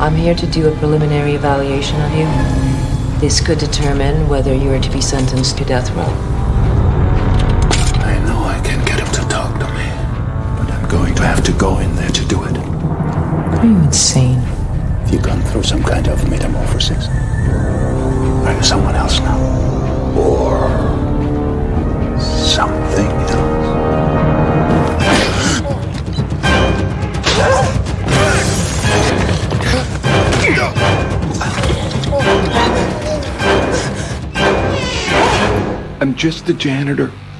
I'm here to do a preliminary evaluation of you. This could determine whether you are to be sentenced to death row. I know I can get him to talk to me, but I'm going to have to go in there to do it. Are you insane? Have you gone through some kind of metamorphosis? Are you someone else now? Or something else? I'm just the janitor.